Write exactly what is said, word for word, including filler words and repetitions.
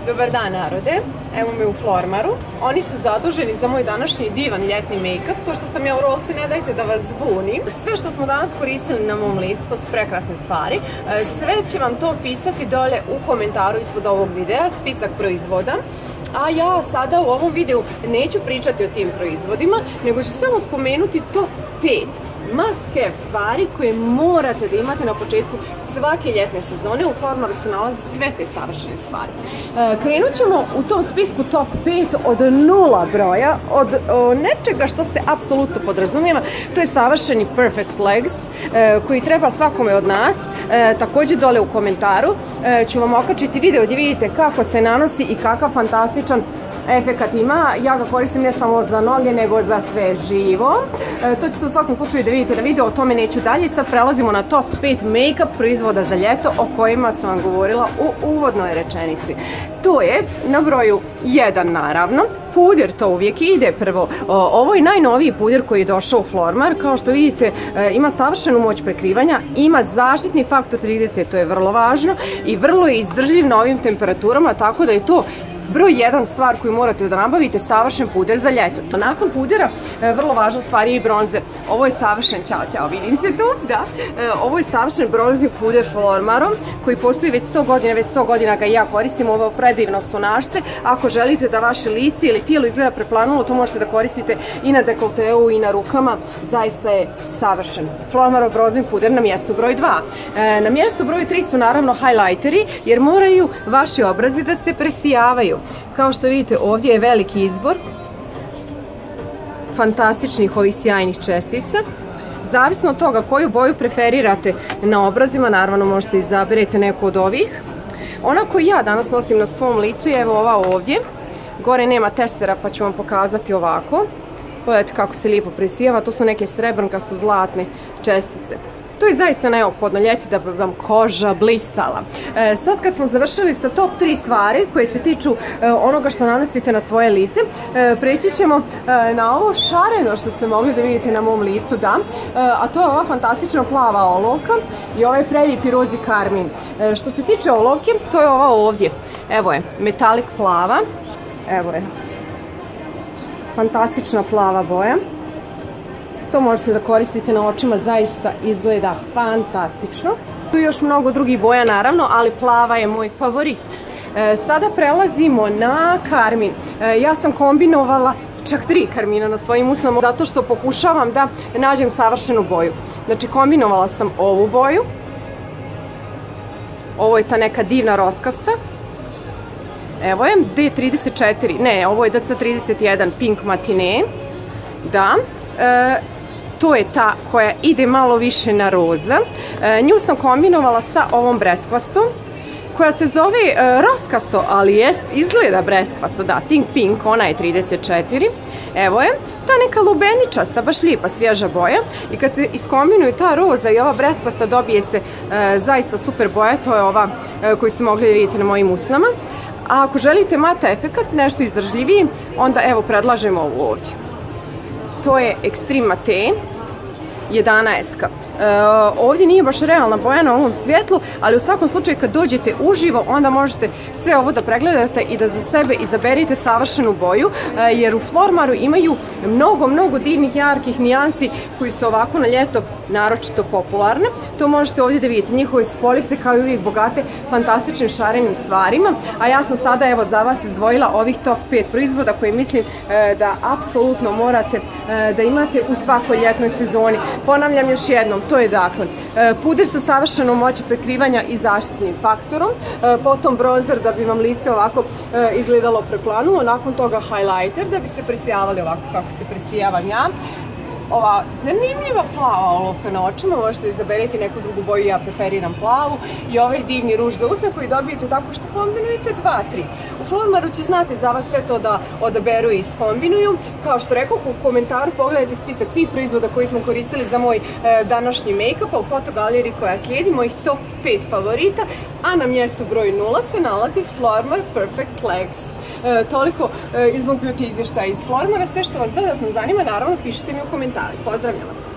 Dobar dan narode, evo me u Flormaru. Oni su zaduženi za moj današnji divan ljetni make-up. To što sam ja u rolci, ne dajte da vas zbunim. Sve što smo danas koristili na mom licu, to su prekrasne stvari. Sve će vam to pisati dole u komentaru ispod ovog videa, spisak proizvoda. A ja sada u ovom videu neću pričati o tim proizvodima, nego ću samo spomenuti top pet must have stvari koje morate da imate na početku svake ljetne sezone. U Flormaru se nalaze sve te savršene stvari. Krenut ćemo u tom spisku top pet od nula broja, od nečega što se apsolutno podrazumijeva. To je savršeni Perfect Legs koji treba svakome od nas. Također dole u komentaru ću vam okačiti video gdje vidite kako se nanosi i kakav fantastičan efekat ima. Ja ga koristim ne samo za noge, nego za sve živo. E, to ćete u svakom slučaju da vidite na video, o tome neću dalje. Sad prelazimo na top pet make-up proizvoda za ljeto o kojima sam vam govorila u uvodnoj rečenici. To je na broju jedan naravno. Puder to uvijek ide prvo. Ovo je najnoviji puder koji je došao u Flormar. Kao što vidite, ima savršenu moć prekrivanja, ima zaštitni faktor trideset, to je vrlo važno, i vrlo je izdržljiv na ovim temperaturama, tako da je to broj jedan stvar koju morate da nabavite, savršen puder za ljeto. Nakon pudera, vrlo važna stvar je i bronzer. Ovo je savršen, ćao, ćao, vidim se tu, da. Ovo je savršen bronzing puder Flormarom, koji postoji već sto godina, već sto godina ga i ja koristim, ovo predivno su našce. Ako želite da vaše lice ili tijelo izgleda preplanulo, to možete da koristite i na dekolteu i na rukama, zaista je savršen. Flormarov bronzing puder na mjestu broj dva. Na mjestu broj tri su naravno highlighteri, jer moraju vaši obrazi da se presijavaju. Kao što vidite, ovdje je veliki izbor fantastičnih ovih sjajnih čestica. Zavisno od toga koju boju preferirate na obrazima, naravno možete izaberete neku od ovih. Ona koju ja danas nosim na svom licu je evo ova ovdje. Gore nema testera pa ću vam pokazati ovako. Pogledajte kako se lijepo presijava, to su neke srebrnkasto zlatne čestice. To je zaista neophodno ljeti da bi vam koža blistala. E, sad kad smo završili sa top tri stvari koje se tiču e, onoga što nanosite na svoje lice, e, preći ćemo e, na ovo šareno što ste mogli da vidite na mom licu, da, e, a to je ova fantastična plava olovka i ovaj preljepi rozi karmin. E, što se tiče olovke, to je ova ovdje. Evo je, metalik plava, evo je, fantastična plava boja. To možete da koristite na očima, zaista izgleda fantastično. Tu je još mnogo drugih boja naravno, ali plava je moj favorit. E, sada prelazimo na karmin. E, ja sam kombinovala čak tri karmina na svojim usnama, zato što pokušavam da nađem savršenu boju. Znači kombinovala sam ovu boju. Ovo je ta neka divna roskasta. Evo je, D trideset četiri, ne, ovo je D C trideset jedan Pink Matinee. Da. E, to je ta koja ide malo više na roza. E, nju sam kombinovala sa ovom breskvastom, koja se zove e, roskasto, ali jest, izgleda breskvasto, da, Think Pink, ona je trideset četiri. Evo je, ta neka lubeničasta, baš lijepa svježa boja, i kad se iskombinuju ta roza i ova breskvasta dobije se e, zaista super boja, to je ova e, koju ste mogli da vidite na mojim usnama. A ako želite mata efekat, nešto izdržljiviji, onda evo predlažem ovu ovdje. To je Extreme Matte jedanaestka. E, ovdje nije baš realna boja na ovom svjetlu, ali u svakom slučaju kad dođete uživo, onda možete sve ovo da pregledate i da za sebe izaberite savršenu boju, e, jer u Flormaru imaju mnogo, mnogo divnih, jarkih nijansi koji su ovako na ljeto naročito popularne. To možete ovdje da vidite, njihove spolice kao i uvijek bogate fantastičnim šarenim stvarima, a ja sam sada evo za vas izdvojila ovih top pet proizvoda koje mislim e, da apsolutno morate e, da imate u svakoj ljetnoj sezoni. Ponavljam još jednom, to je dakle puder sa savršenom moći prekrivanja i zaštitnim faktorom, potom bronzer da bi vam lice ovako izgledalo preplanulo, nakon toga highlighter da bi se presijavali ovako kako se presijavam ja. Ova zanimljiva plava olovka na očima, možete izaberiti neku drugu boju, ja preferiram plavu, i ovaj divni ruž za usne koji dobijete tako što kombinujete dva tri. U Flormaru će znati za vas sve to da odaberu i iskombinuju. Kao što rekoh, u komentaru pogledajte spisak svih proizvoda koji smo koristili za moj e, današnji make-up, a u fotogaleriji koja slijedi mojih top pet favorita, a na mjestu broj nula se nalazi Flormar Perfect Legs. E, toliko e, iz mog beauty izvještaja iz Flormara. Sve što vas dodatno zanima, naravno pišite mi u komentarima. Pozdravljam vas!